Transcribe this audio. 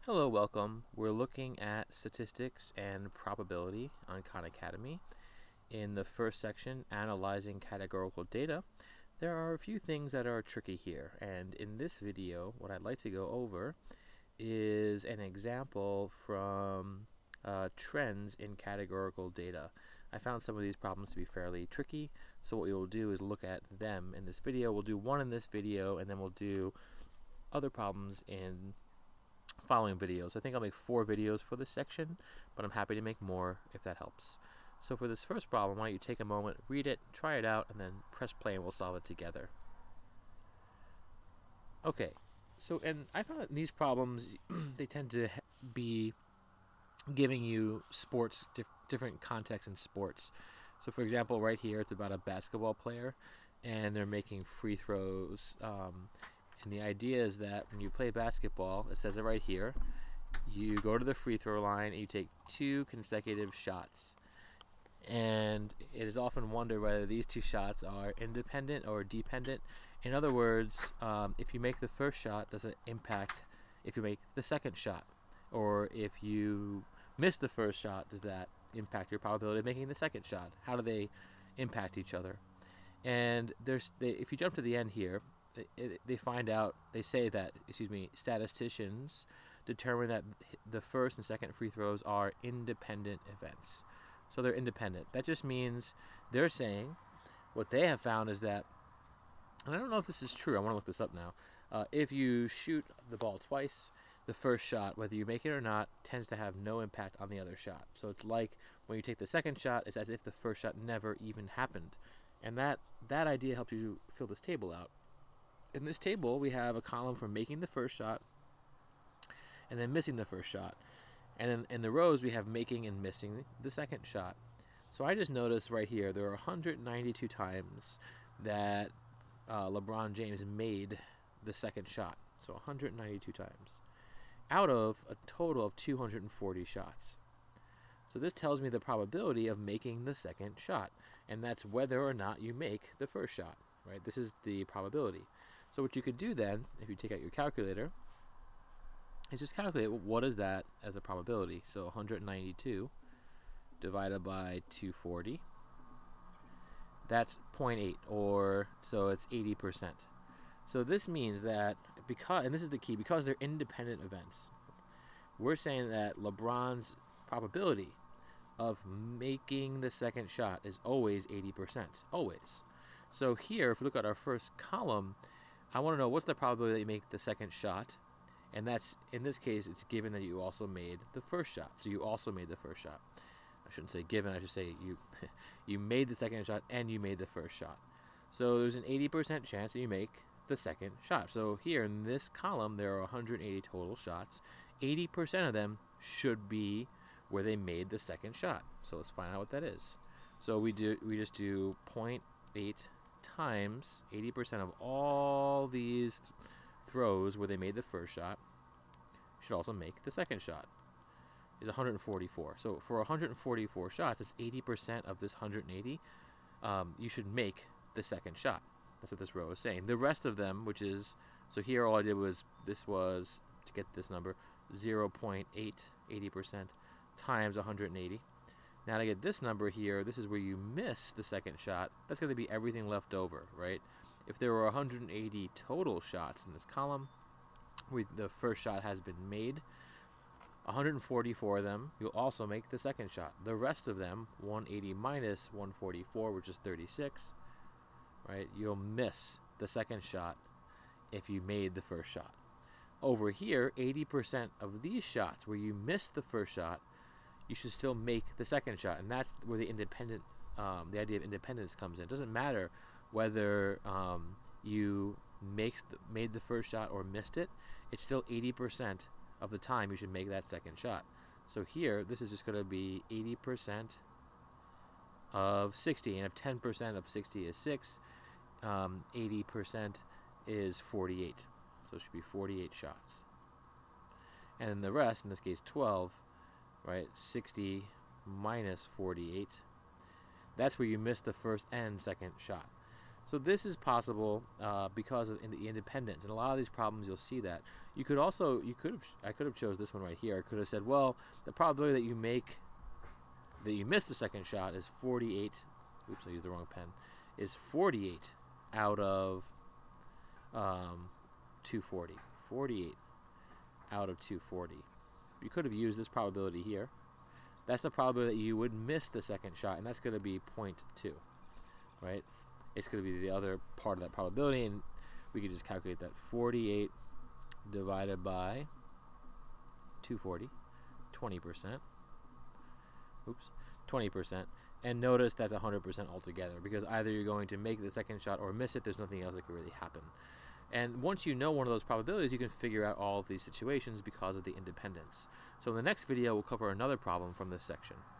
Hello, welcome. We're looking at statistics and probability on Khan Academy. In the first section, analyzing categorical data, there are a few things that are tricky here. And in this video, what I'd like to go over is an example from trends in categorical data. I found some of these problems to be fairly tricky, so what we will do is look at them in this video. We'll do one in this video, and then we'll do other problems in following videos. I think I'll make 4 videos for this section, but I'm happy to make more if that helps. So for this first problem, why don't you take a moment, read it, try it out, and then press play and we'll solve it together. Okay, so and I found that these problems, they tend to be giving you sports, different contexts in sports. So for example, right here, it's about a basketball player, and they're making free throws. And the idea is that when you play basketball, it says it right here, you go to the free throw line and you take 2 consecutive shots. And it is often wondered whether these 2 shots are independent or dependent. In other words, if you make the first shot, does it impact if you make the second shot? Or if you miss the first shot, does that impact your probability of making the second shot? How do they impact each other? And if you jump to the end here, they find out, they say that, statisticians determine that the first and second free throws are independent events. So they're independent. That just means they're saying what they have found is that, and I don't know if this is true, I want to look this up now, if you shoot the ball twice, the first shot, whether you make it or not, tends to have no impact on the other shot. So it's like when you take the second shot, it's as if the first shot never even happened. And that idea helps you fill this table out. In this table, we have a column for making the first shot and then missing the first shot. And then in the rows, we have making and missing the second shot. So I just noticed right here, there are 192 times that LeBron James made the second shot. So 192 times out of a total of 240 shots. So this tells me the probability of making the second shot. And that's whether or not you make the first shot, right? This is the probability. So what you could do then, if you take out your calculator, is just calculate what is that as a probability. So 192 divided by 240, that's 0.8, or so it's 80%. So this means that and this is the key, because they're independent events, we're saying that LeBron's probability of making the second shot is always 80%, always. So here, if we look at our first column, I want to know what's the probability that you make the second shot, and that's, in this case, it's given that you also made the first shot. So you also made the first shot. I shouldn't say given, I should say you made the second shot and you made the first shot. So there's an 80% chance that you make the second shot. So here in this column, there are 180 total shots. 80% of them should be where they made the second shot. So let's find out what that is. So we just do 0.8 times 80% of all these throws where they made the first shot should also make the second shot, is 144. So for 144 shots, it's 80% of this 180. You should make the second shot. That's what this row is saying. The rest of them, which is, so here all I did was, this was, to get this number, 0.8, 80% times 180. Now to get this number here, this is where you miss the second shot. That's going to be everything left over, right? If there were 180 total shots in this column, the first shot has been made, 144 of them, you'll also make the second shot. The rest of them, 180 minus 144, which is 36, right? You'll miss the second shot if you made the first shot. Over here, 80% of these shots where you missed the first shot, you should still make the second shot, and that's where the idea of independence comes in. It doesn't matter whether you made the first shot or missed it. It's still 80% of the time you should make that second shot. So here, this is just going to be 80% of 60, and if 10% of 60 is 6, 80% is 48. So it should be 48 shots. And then the rest, in this case 12, right, 60 minus 48, that's where you miss the first and second shot. So this is possible because of the independence. In a lot of these problems, you'll see that. I could have chose this one right here. I could have said, well, the probability that you miss the second shot is 48. Oops, I used the wrong pen. Is 48 out of 240. 48 out of 240. You could have used this probability here. That's the probability that you would miss the second shot, and that's going to be 0.2, right? It's going to be the other part of that probability, and we can just calculate that. 48 divided by 240, 20%. Oops, 20%. And notice that's 100% altogether, because either you're going to make the second shot or miss it. There's nothing else that could really happen. And once you know one of those probabilities, you can figure out all of these situations because of the independence. So in the next video, we'll cover another problem from this section.